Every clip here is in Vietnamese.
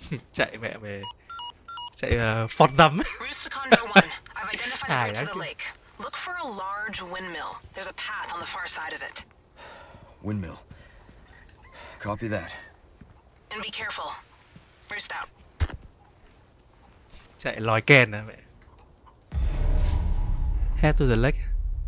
Chạy mẹ về. Chạy phọt dầm ấy. Rusticon 1, I've identified a Hài route to lắm. the lake. Look for a large windmill. There's a path on the far side of it. Windmill. Copy that. And be careful. Roost out. Chạy lòi kèn à mẹ. Head to the lake.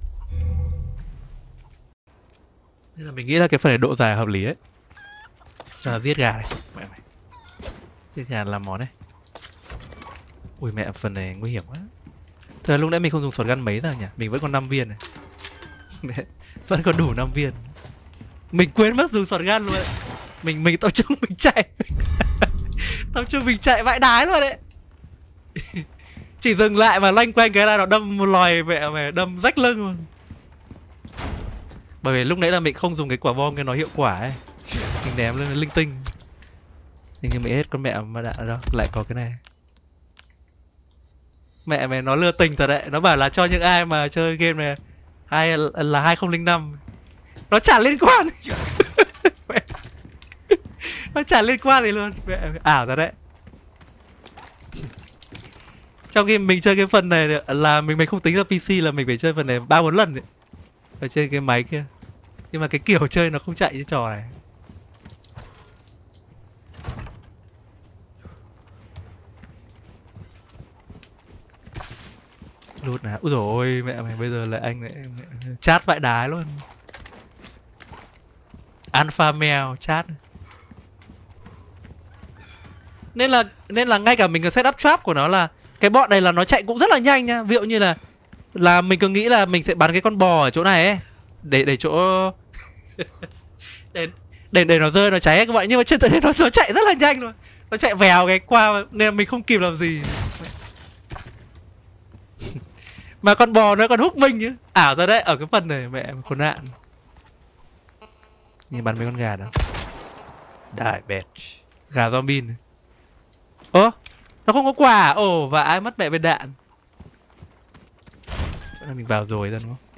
Nên là mình nghĩ là cái phần này độ dài hợp lý ấy. Cho là giết gà này. Mẹ mày. Giết gà làm món này. Ui mẹ, phần này nguy hiểm quá. Thời lúc nãy mình không dùng shotgun mấy rồi nhỉ? Mình vẫn còn 5 viên này. Mẹ, vẫn còn đủ 5 viên. Mình quên mất dùng shotgun luôn ấy. Mình tập trung mình chạy. Tập trung mình chạy vãi đái luôn đấy. Chỉ dừng lại mà loanh quanh cái là nó đâm một lòi mẹ mày, đâm rách lưng luôn. Bởi vì lúc nãy là mình không dùng cái quả bom cái nó hiệu quả ấy. Mình ném lên linh tinh. Nhưng mình hết con mẹ mà đạn đâu. Lại có cái này. Mẹ mày nó lừa tình thật đấy. Nó bảo là cho những ai mà chơi game này là 2005. Nó chả liên quan. Nó chả liên quan gì luôn. Mẹ ảo thật đấy. Trong khi mình chơi cái phần này là mình không tính ra PC là mình phải chơi phần này 3-4 lần ấy. Ở trên cái máy kia. Nhưng mà cái kiểu chơi nó không chạy cái trò này. Lút nào. Úi dồi ôi mẹ mày, bây giờ là anh lại chat vãi đái luôn. Alpha mèo chat. Nên là ngay cả mình cái setup trap của nó là cái bọn này là nó chạy cũng rất là nhanh nha. Ví dụ như là mình cứ nghĩ là mình sẽ bắn cái con bò ở chỗ này ấy, để chỗ để nó rơi nó cháy các bạn, nhưng mà trên thực tế nó chạy rất là nhanh luôn. Nó chạy vèo cái qua nên là mình không kịp làm gì. Mà con bò nó còn hút mình nhá. Ảo ra đấy, ở cái phần này mẹ khốn nạn. Nhìn bắn mấy con gà đó. Đại bẹt. Gà zombie này. Ơ, nó không có quả. Ồ, và ai mất mẹ viên đạn. Chỗ này mình vào rồi ra đúng không?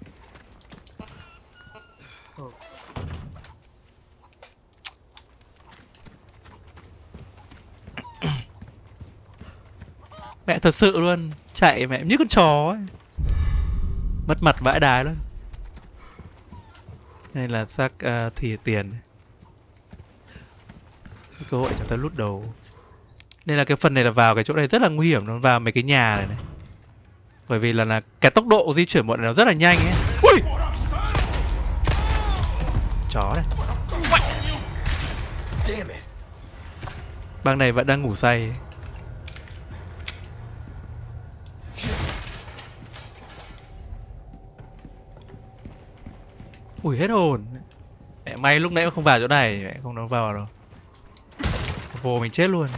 Mẹ thật sự luôn. Chạy mẹ như con chó ấy. Mất mặt vãi đái luôn. Đây là xác thìa tiền. Cái cơ hội cho ta lút đầu. Nên là cái phần này là vào cái chỗ này rất là nguy hiểm. Nó vào mấy cái nhà này này. Bởi vì là cái tốc độ di chuyển bọn này nó rất là nhanh ấy. Ui! Chó này. Bang này vẫn đang ngủ say ấy. Ui hết hồn. Mẹ may lúc nãy không vào chỗ này. Mẹ không nó vào đâu. Vô mình chết luôn.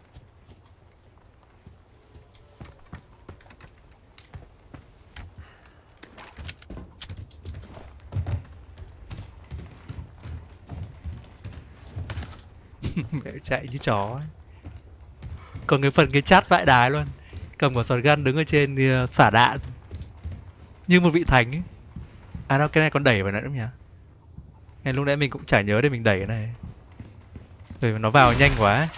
Mẹ chạy như chó ấy. Còn cái phần cái chat vãi đái luôn. Cầm quả shotgun đứng ở trên thì xả đạn như một vị thánh ấy. À đâu, cái này còn đẩy vào nữa đúng nhỉ? Ngay lúc nãy mình cũng chả nhớ để mình đẩy cái này. Bởi vì nó vào nhanh quá ấy.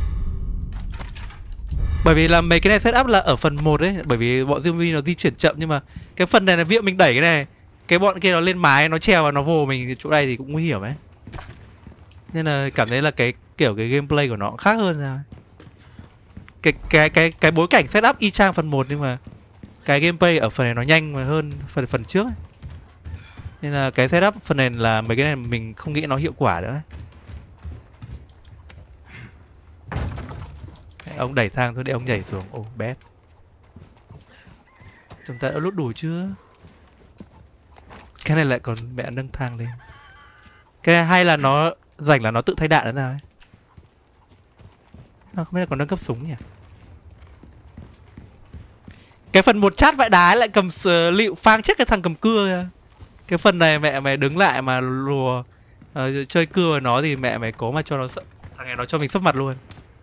Bởi vì là mấy cái này setup là ở phần 1 ấy. Bởi vì bọn zombie nó di chuyển chậm. Nhưng mà cái phần này là ví dụ mình đẩy cái này, cái bọn kia nó lên mái, nó treo vào nó vồ mình chỗ này thì cũng nguy hiểm ấy. Nên là cảm thấy là cái kiểu cái gameplay của nó cũng khác hơn ra. Cái bối cảnh setup y chang phần 1 nhưng mà cái gameplay ở phần này nó nhanh hơn phần trước ấy. Nên là cái setup phần này là mấy cái này mình không nghĩ nó hiệu quả nữa ấy. Ông đẩy thang thôi để ông nhảy xuống. Ồ, bét. Chúng ta đã lút đủ chưa? Cái này lại còn mẹ nâng thang lên. Cái này hay là nó rảnh là nó tự thay đạn nữa nào ấy. Nó không biết là còn nâng cấp súng nhỉ? Cái phần một chat vãi đái lại cầm lựu phang chết cái thằng cầm cưa kìa. Cái phần này mẹ mày đứng lại mà lùa chơi cưa với nó thì mẹ mày cố mà cho nó sợ. Thằng này nó cho mình sấp mặt luôn.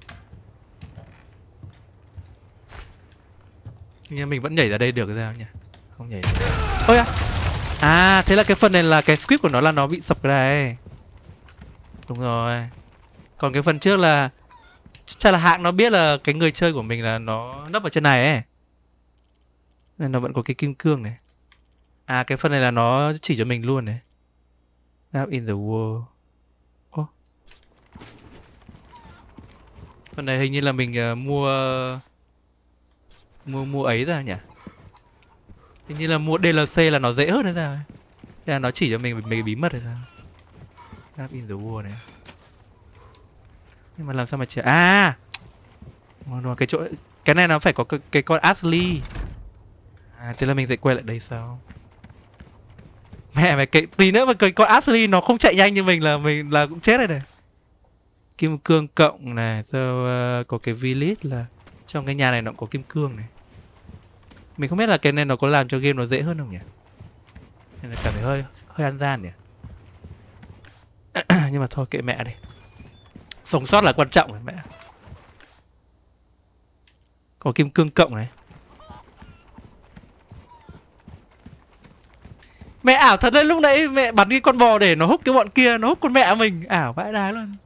Nhưng mình vẫn nhảy ra đây được sao nhỉ? Không nhảy được. Ôi à. À thế là cái phần này là cái script của nó là nó bị sập cái này. Đúng rồi. Còn cái phần trước là chắc là hạng nó biết là cái người chơi của mình là nó nấp ở trên này ấy, nên nó vẫn có cái kim cương này. À cái phần này là nó chỉ cho mình luôn này. Gap in the wall. Ô, phần này hình như là mình mua ấy ra nhỉ. Hình như là mua DLC là nó dễ hơn đấy ra. Thế là nó chỉ cho mình mấy cái bí mật này sao. Gap in the wall này. Nhưng mà làm sao mà chạy cái chỗ, cái này nó phải có cái con Ashley. Thế là mình sẽ quay lại đây sao? Mẹ mày, cái tí nữa mà cái con Ashley nó không chạy nhanh như mình là cũng chết rồi này. Kim cương cộng này, rồi có cái village là trong cái nhà này nó có kim cương này. Mình không biết là cái này nó có làm cho game nó dễ hơn không nhỉ? Nên là cảm thấy hơi ăn gian nhỉ. Nhưng mà thôi kệ mẹ đi. Sống sót là quan trọng rồi mẹ. Có kim cương cộng này. Mẹ ảo thật đấy, lúc nãy mẹ bắn cái con bò để nó hút cái bọn kia, nó hút con mẹ mình. Ảo vãi đái luôn.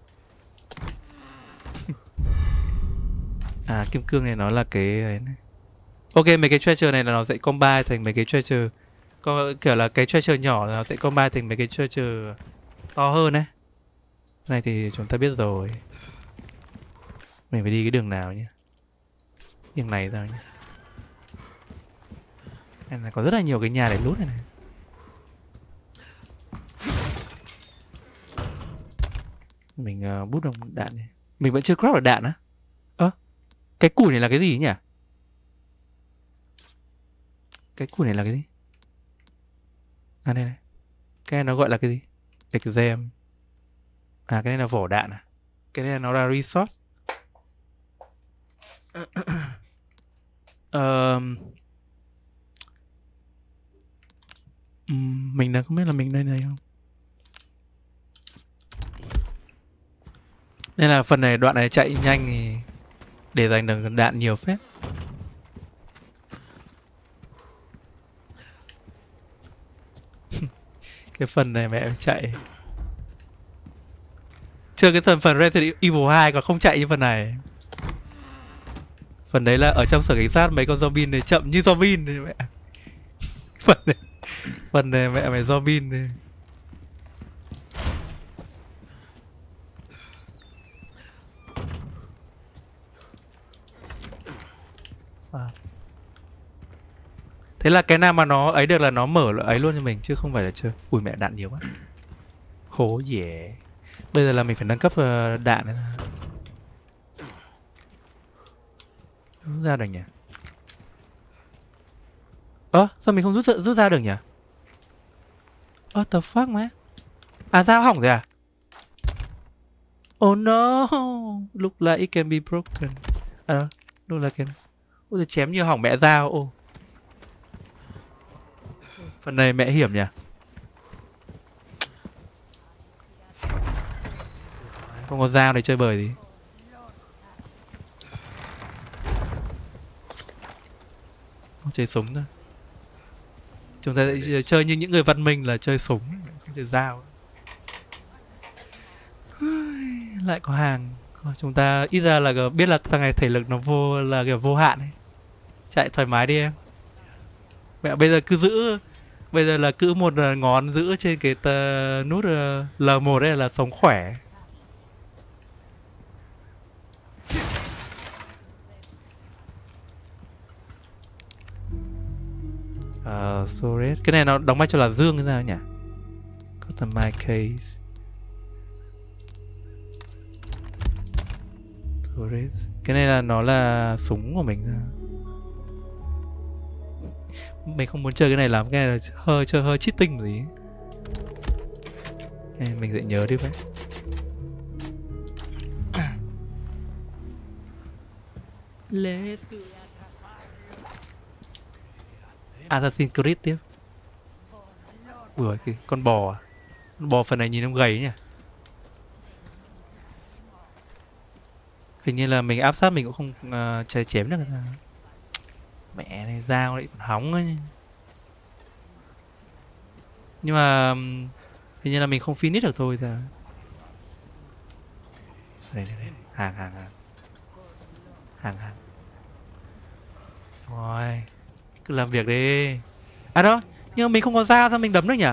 Kim cương này nó là cái ấy này. Ok, mấy cái treasure này là nó sẽ combine thành mấy cái treasure. Kiểu là cái treasure nhỏ là nó sẽ combine thành mấy cái treasure to hơn đấy. Này thì chúng ta biết rồi. Mình phải đi cái đường nào nhỉ? Đường này ra nhỉ? Này là có rất là nhiều cái nhà để lút này này. Mình bút đồng đạn này. Mình vẫn chưa craft được đạn á. Cái củi này là cái gì nhỉ? Cái củi này là cái gì? Đây này. Cái này nó gọi là cái gì? Exam. Cái này là vỏ đạn à? Cái này nó là resource. Mình đang không biết là mình đây này không. Nên là phần này đoạn này chạy nhanh thì để giành được đạn nhiều phết. Cái phần này mẹ chạy. Chưa cái phần Resident Evil 2 còn không chạy như phần này. Phần đấy là ở trong sở cảnh sát mấy con zombie này chậm như zombie này mẹ. Phần này mẹ mày zombie này. Thế là cái nào mà nó ấy được là nó mở ấy luôn cho mình chứ không phải là chơi. Ui mẹ đạn nhiều quá. Khổ dễ. Bây giờ là mình phải nâng cấp đạn này. Rút ra được nhỉ? Sao mình không rút ra được nhỉ? The fuck má. Dao hỏng rồi à? Oh no. Look like it can be broken. Look like can. Ôi chém như hỏng mẹ dao. Phần này mẹ hiểm nhỉ? Không có dao để chơi bời gì. Không chơi súng thôi. Chúng ta sẽ chơi như những người văn minh là chơi súng, không chơi dao. Lại có hàng. Chúng ta ít ra là biết là thằng này thể lực nó vô hạn ấy. Chạy thoải mái đi em. Mẹ bây giờ cứ giữ. Bây giờ là cứ một ngón giữ trên cái nút L1 đây là sống khỏe. Sorry. Cái này nó đóng vai trò là dương thế nào nhỉ? Customize case. Sorry. Cái này là nó là súng của mình. Mình không muốn chơi cái này lắm, cái này là chơi hơi cheating gì. Mình sẽ nhớ đi vậy. Let's go. Assassin's Creed tiếp. Ui cái con bò. Con bò phần này nhìn nó gầy nhỉ. Hình như là mình áp sát mình cũng không chém được. Mẹ này dao lại còn hóng ấy. Nhưng mà hình như là mình không finish được thôi. Đây. Hàng. Hàng. Rồi, cứ làm việc đi. À đó, nhưng mà mình không có dao sao mình đấm được nhỉ?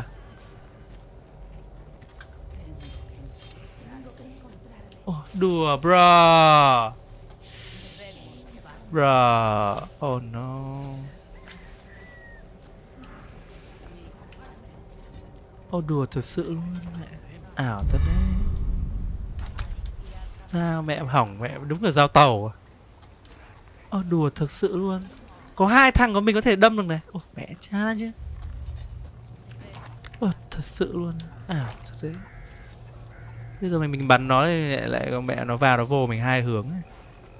Đùa bro. Bro. Oh no. Đùa thật sự luôn mẹ. Ảo thật đấy. Sao mẹ hỏng mẹ đúng là dao tàu à? Đùa thực sự luôn. Có 2 thằng của mình có thể đâm được này. Mẹ cha chứ. Thật sự luôn. Ảo thật đấy. Bây giờ mình bắn nó thì lại con mẹ nó vào nó vô mình 2 hướng ấy.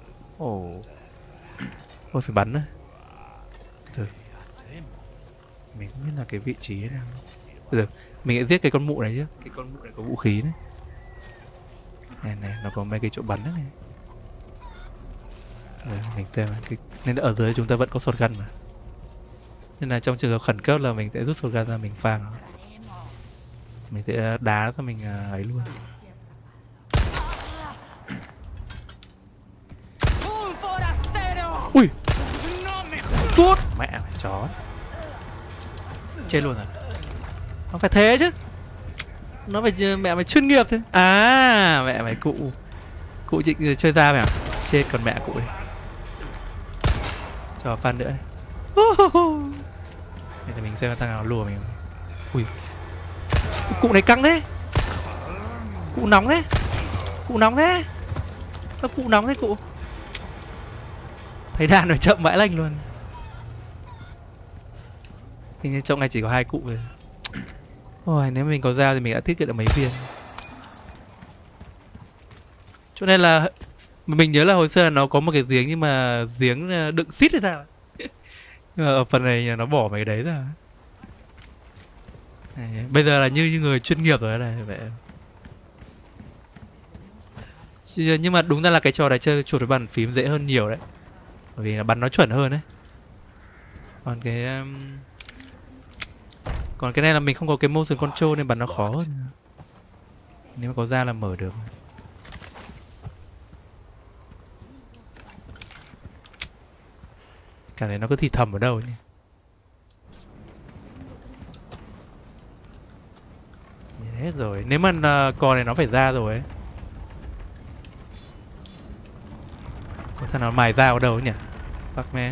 Ôi phải bắn nữa. Từ. Mình không biết là cái vị trí nào. Bây giờ mình sẽ giết cái con mụ này chứ. Cái con mụ này có vũ khí đấy. Này nó có mấy cái chỗ bắn nữa này. Mình xem cái... Nên ở dưới chúng ta vẫn có shotgun mà. Nên là trong trường hợp khẩn cấp là mình sẽ rút shotgun ra mình phang nó. Mình sẽ đá cho mình ấy luôn. Ui. Tuốt. Mẹ mày chó. Chết luôn rồi. Nó phải thế chứ. Nó phải mẹ mày chuyên nghiệp thế. À mẹ mày cụ Trịnh chơi ra mày à? Chết còn mẹ cụ đi. Cho fan nữa. Để mình xem thằng nào lùa mình. Ui. Cụ này căng thế. Cụ nóng thế. Cụ nóng thế. Cụ nóng thế cụ. Thấy đàn rồi chậm vãi lành luôn. Hình như trong này chỉ có 2 cụ rồi. Ôi nếu mình có dao thì mình đã tiết kiệm được mấy viên. Cho nên là mình nhớ là hồi xưa là nó có một cái giếng nhưng mà giếng đựng xít hay sao. Nhưng mà ở phần này nó bỏ mấy cái đấy ra. Này, bây giờ là như người chuyên nghiệp rồi này vậy. Nhưng mà đúng ra là cái trò này chơi chuột với bàn phím dễ hơn nhiều đấy. Bởi vì là bắn nó chuẩn hơn đấy. Còn cái này là mình không có cái motion control nên bắn nó khó hơn. Nếu mà có ra là mở được. Cảm thấy nó cứ thì thầm ở đâu nhỉ. Hết rồi. Nếu mà cò này nó phải ra rồi ấy. Có thằng nào mài dao ở đâu nhỉ? Fuck man.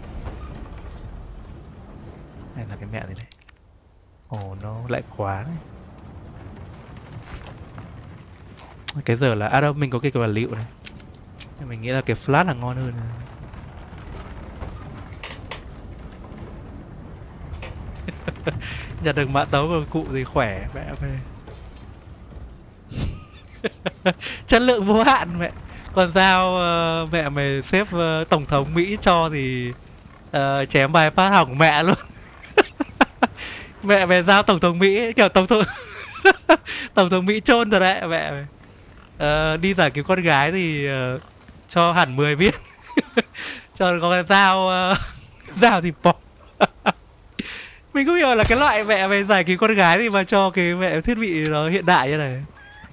Này là cái mẹ này đây. Nó lại khóa này. Cái giờ là... À đâu, mình có cái vật liệu này. Nhưng mình nghĩ là cái flash là ngon hơn. Nhặt được mã tấu của cụ thì khỏe mẹ ơi. Chất lượng vô hạn mẹ. Còn dao mẹ mày xếp tổng thống Mỹ cho thì chém vài phát hỏng mẹ luôn. Mẹ mày giao tổng thống Mỹ kiểu tổng thống Mỹ chôn rồi đấy mẹ mày. Đi giải cứu con gái thì cho hẳn 10 viên. Cho có cái dao thì bỏ. Mình không hiểu là cái loại mẹ mày giải cứu con gái thì mà cho cái mẹ thiết bị nó hiện đại như này.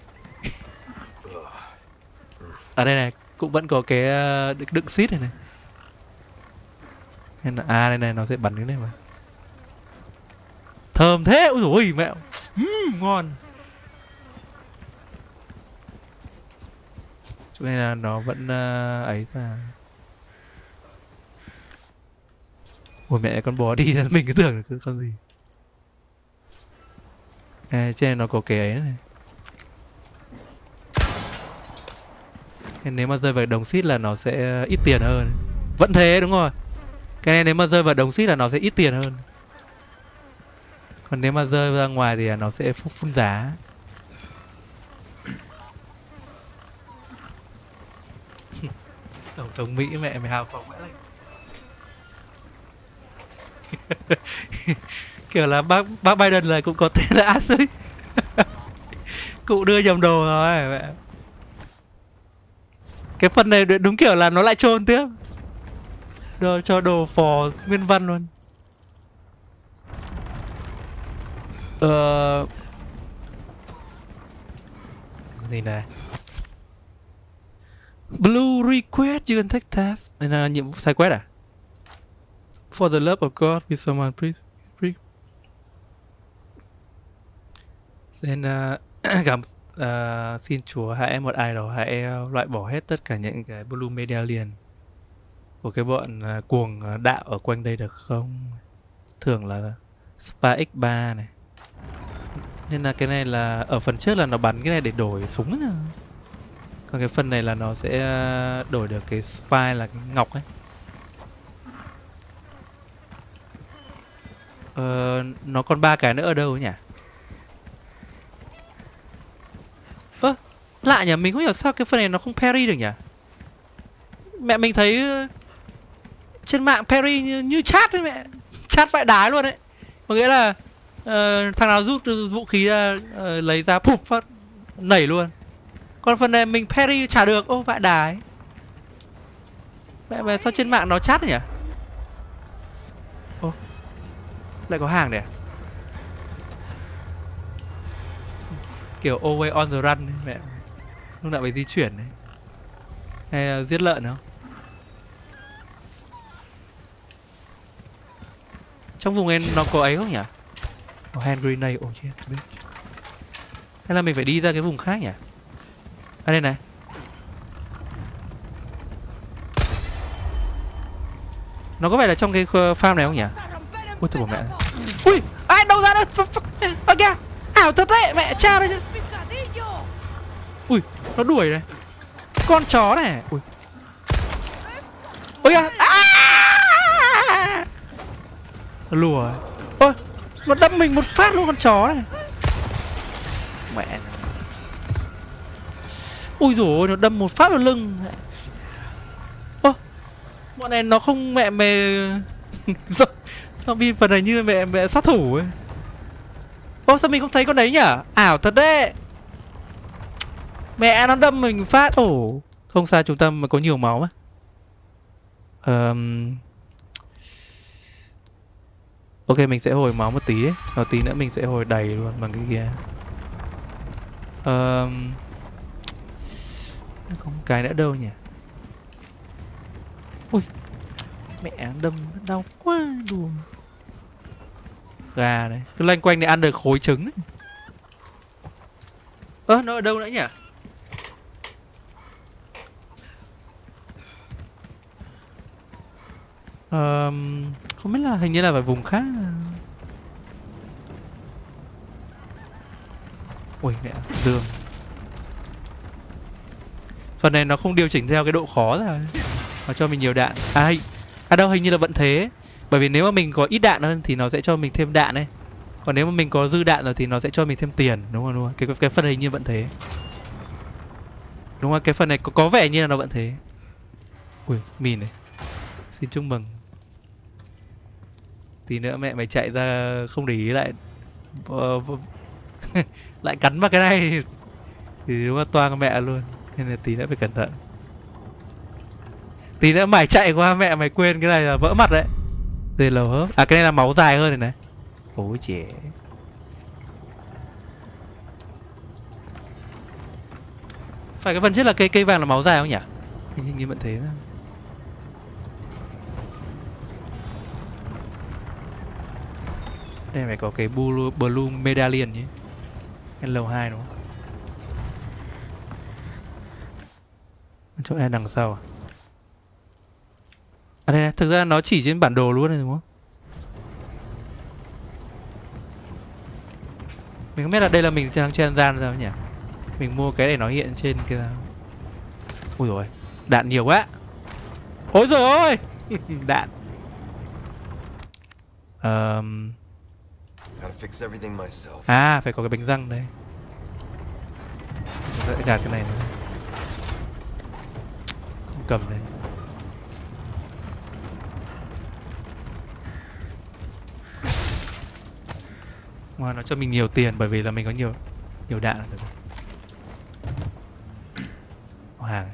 Ở đây này cũng vẫn có cái đựng xít này này. Nên là, đây này nó sẽ bắn cái này mà. Thơm thế, ôi dồi ôi mẹ. Ngon. Cho nên là nó vẫn ấy là. Ôi mẹ con bò đi mình cứ tưởng là con gì. Trên này nó có cái ấy này. Nếu mà rơi vào đồng xít là nó sẽ ít tiền hơn. Vẫn thế đúng rồi. Cái này nếu mà rơi vào đồng xít là nó sẽ ít tiền hơn. Còn nếu mà rơi ra ngoài thì nó sẽ phun giá. Tổng thống Mỹ mẹ mày hào phóng mãi lắm. Kiểu là bác Biden là cũng có tên là Ashley. Cụ đưa nhầm đồ rồi mẹ. Cái phần này đúng kiểu là nó lại trôn tiếp. Cho đồ phò nguyên văn luôn. Gì này. Blue request you can take task. Đây là nhiệm vụ side quest à? For the love of God with someone please. Xin xin Chúa hãy một ai đó hãy loại bỏ hết tất cả những cái Blue Medallion của cái bọn cuồng đạo ở quanh đây được không? Thường là Spa X3 này. Nên là cái này là ở phần trước là nó bắn cái này để đổi súng nữa. Còn cái phần này là nó sẽ đổi được cái spy là cái ngọc ấy. Nó còn 3 cái nữa ở đâu nhỉ? Lạ nhỉ, mình không hiểu sao cái phần này nó không parry được nhỉ? Mẹ mình thấy trên mạng parry như chat đấy mẹ. Chat vãi đái luôn đấy. Có nghĩa là thằng nào rút vũ khí ra lấy ra pụp phát nảy luôn. Còn phần này mình parry chả được. Ô vãi đái. Mẹ sao trên mạng nó chat nhỉ? Ô lại có hàng này à? Kiểu always on the run ấy, mẹ. Lúc nào phải di chuyển đấy. Hay giết lợn không? Trong vùng này nó có ấy không nhỉ? Có hand grenade. Oh yes, bitch. Hay là mình phải đi ra cái vùng khác nhỉ? À đây này. Nó có phải là trong cái farm này không nhỉ? Ui tôi bỏ mẹ. Ui, ai đâu ra đây? Ở kìa. Ảo thật đấy, mẹ cha đây chứ. Ui, nó đuổi này. Con chó này. Ui. Ôi kìa. Nó lùa. Ôi, nó đâm mình một phát luôn con chó này. Mẹ. Ui dồi ôi, nó đâm một phát vào lưng. Ơ, bọn này nó không mẹ mề. Zombie phần này như mẹ sát thủ ấy. Ô sao mình không thấy con đấy nhỉ? Ảo thật đấy. Mẹ nó đâm mình phát. Ồ, không sao, chúng ta mà có nhiều máu á. Ok, mình sẽ hồi máu một tí ấy. Rồi tí nữa mình sẽ hồi đầy luôn bằng cái kia. Có một cái nữa đâu nhỉ? Ui, mẹ đâm nó đau quá đùa. Gà đấy, cứ loanh quanh để ăn được khối trứng đấy. Nó ở đâu nữa nhỉ? Không biết là hình như là ở vùng khác. Ui mẹ, dương. Phần này nó không điều chỉnh theo cái độ khó rồi. Nó cho mình nhiều đạn. Đâu hình như là vẫn thế. Bởi vì nếu mà mình có ít đạn hơn thì nó sẽ cho mình thêm đạn này. Còn nếu mà mình có dư đạn rồi thì nó sẽ cho mình thêm tiền. Đúng không? Đúng không? Cái phần này hình như vẫn thế. Đúng không? Cái phần này có vẻ như là nó vẫn thế. Ui, mìn này. Xin chúc mừng. Tí nữa mẹ mày chạy ra không để ý lại lại cắn vào cái này thì đúng là toang mẹ luôn. Nên là tí nữa phải cẩn thận. Tí nữa mày chạy qua mẹ mày quên cái này là vỡ mặt đấy. Đây lầu hớp. À cái này là máu dài hơn này này. Ôi trẻ. Phải cái phần trước là cây vàng là máu dài không nhỉ? Hình như vẫn thế. Đây phải có cái Blue Medallion nhé. Cái lầu 2 đúng không? Chỗ này đằng sau à? À đây này, thực ra nó chỉ trên bản đồ luôn này đúng không? Mình không biết là đây là mình đang trên gian sao nhỉ? Mình mua cái để nó hiện trên kia. Ui dồi, đạn nhiều quá. Ôi giời ơi. Đạn. Phải có cái bánh răng đây. Mình sẽ gạt cái này nữa. Không cầm đây. Mà nó cho mình nhiều tiền bởi vì là mình có nhiều đạn rồi. Có hàng.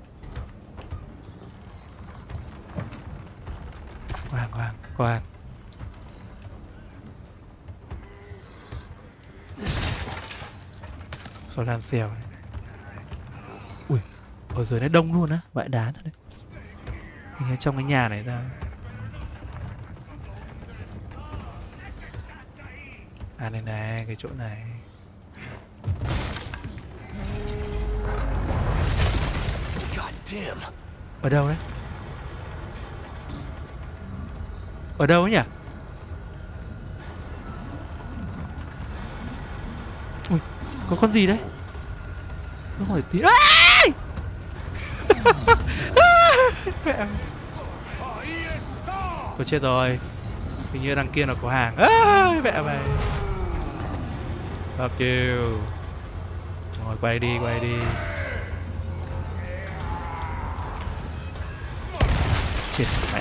Có hàng. Số lan xèo này. Ui. Ở dưới này đông luôn á, bãi đá thật đấy. Hình như trong cái nhà này ra. À này này, cái chỗ này. God damn. Ở đâu đấy? Ở đâu ấy nhỉ? Ui, có con gì đấy? Nó hỏi tí. Mẹ. Tôi chết rồi. Hình như đằng kia nó có hàng. Mẹ mày. Fuck you. Rồi quay đi, quay đi. Chết mẹ.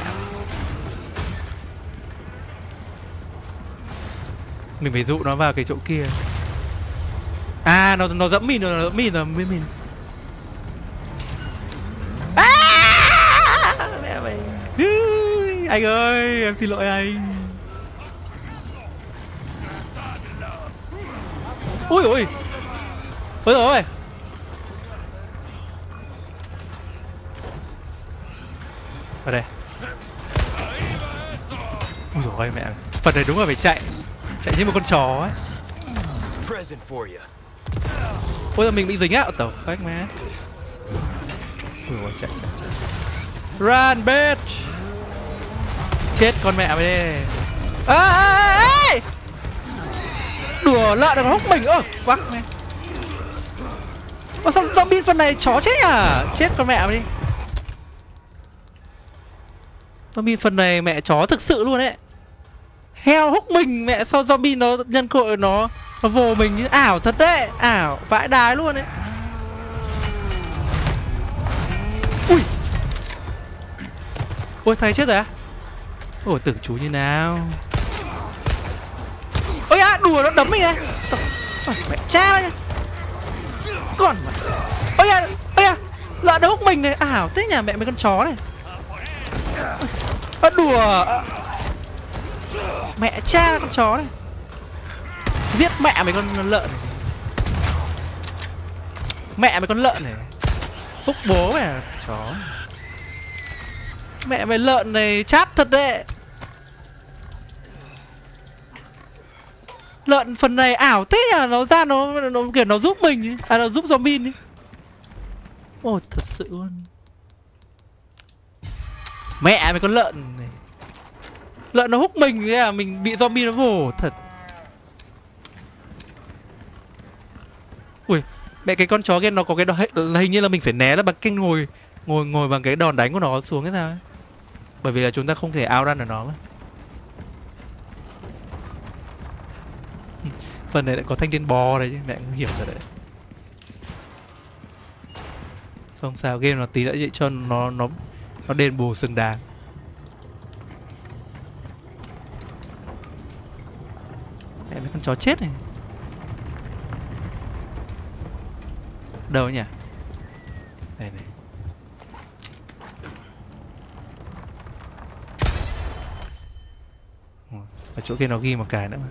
Mình phải dụ nó vào cái chỗ kia. À, nó dẫm mình rồi, nó dẫm mình rồi, mình. Mẹ mày. Anh ơi, em xin lỗi anh. Ui ôi. Ôi rồi. Ở đây. Ui dồi mẹ. Phần này đúng là phải chạy. Chạy như một con chó ấy. Present for you. Ôi giờ mình bị dính á. Tàu phách má. Ui dồi chạy. Run bitch. Chết con mẹ mày đi. Ê! Đùa lợn nó húc mình. Ơ quắc mẹ. Sao zombie phần này chó chết à? Chết con mẹ mày đi. Zombie phần này mẹ chó thực sự luôn ấy. Heo húc mình mẹ, sao zombie nó nhân cơ hội nó vồ mình như ảo thật đấy. Ảo vãi đái luôn ấy. Ui. Ôi thầy chết rồi á? Ôi tưởng chú như nào. Ôi á, đùa nó đấm mình này. Mẹ cha nha. Còn mà. Ôi à, lợn nó húc mình này. Ảo thế nhà mẹ mấy con chó này. Đùa. Mẹ cha con chó này. Giết mẹ mấy con lợn này. Mẹ mấy con lợn này. Húc bố mày à, chó. Mẹ mày lợn này chát thật đấy. Lợn phần này ảo thế à, nó ra nó kiểu nó giúp mình ý. À nó giúp zombie đi. Ôi thật sự luôn. Mẹ mày con lợn này. Lợn nó húc mình thế à, mình bị zombie nó vồ thật. Ui, mẹ cái con chó kia nó có cái đòn, hình như là mình phải né là bằng cái ngồi bằng cái đòn đánh của nó xuống cái sao ấy. Bởi vì là chúng ta không thể outrun được nó mà. Phần này lại có thanh niên bò đấy chứ, mẹ cũng hiểu rồi đấy. Không sao, game nó tí đã vậy cho nó đền bù xứng đáng. Mẹ mấy con chó chết này. Đâu nhỉ? Đây này. Ở chỗ kia nó ghi một cái nữa mà.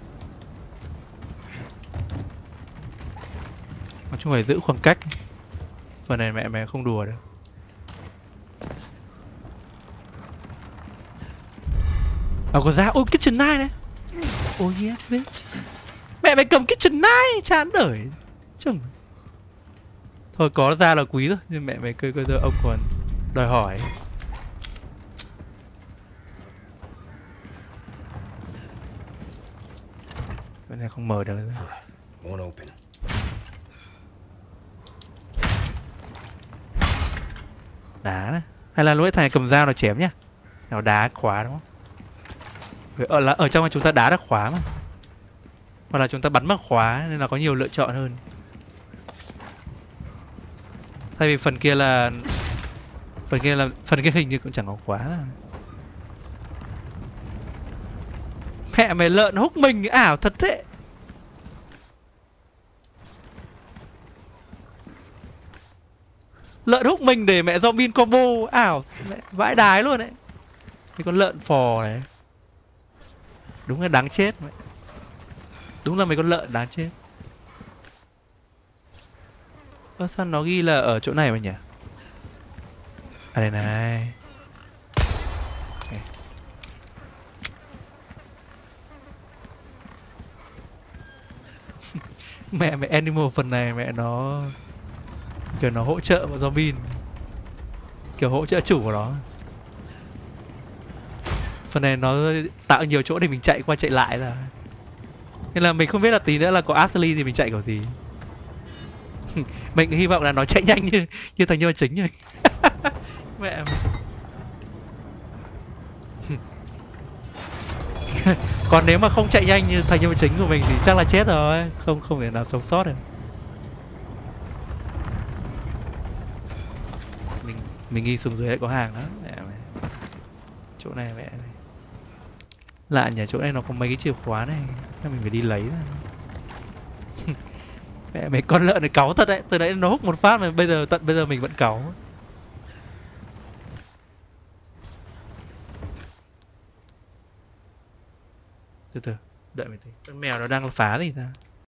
Nói chung phải giữ khoảng cách. Phần này mẹ mày không đùa được. À có ra, ôi kitchen knife này. Ôi yes bitch. Mẹ mày cầm kitchen knife, chán đời. Chừng. Thôi có ra là quý rồi, nhưng mẹ mày cơ giờ ông còn đòi hỏi. Cái này không mở được. Won't open. Đá này. Hay là lúc thầy cầm dao nó chém nhá. Nào đá khóa đúng không? Ở trong này chúng ta đá được khóa mà. Hoặc là chúng ta bắn bằng khóa nên là có nhiều lựa chọn hơn. Thay vì phần kia hình như cũng chẳng có khóa. Mẹ mày lợn húc mình ảo thật thế. Lợn húc mình để mẹ zombie combo ảo mẹ, vãi đái luôn đấy. Cái con lợn phò này đúng là đáng chết mẹ. Đúng là mấy con lợn đáng chết. Ơ sao nó ghi là ở chỗ này mà nhỉ? À đây này. Okay. Mẹ Animal phần này mẹ nó kiểu nó hỗ trợ bọn zombie, kiểu hỗ trợ chủ của nó. Phần này nó tạo nhiều chỗ để mình chạy qua chạy lại là, nên là mình không biết là tí nữa là có Ashley thì mình chạy kiểu gì. Mình hy vọng là nó chạy nhanh như thằng nhân vật chính rồi. Mẹ còn nếu mà không chạy nhanh như thằng nhân vật chính của mình thì chắc là chết rồi, không thể nào sống sót được. Mình nghi xuống dưới lại có hàng đó. Mẹ mày. Chỗ này mẹ này. Lạ nhỉ, chỗ này nó có mấy cái chìa khóa này, nên mình phải đi lấy ra. Mẹ mấy con lợn này cáu thật đấy, từ đấy nó hút một phát mà tận bây giờ mình vẫn cáu. Từ từ, đợi mình tí. Con mèo nó đang phá gì ta?